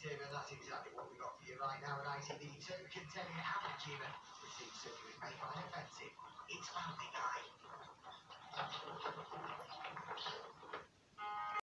Tim, and that's exactly what we've got for you right now at ITV2, containing Alan Cuban. The scene certainly made by an offensive. It's Family Guy.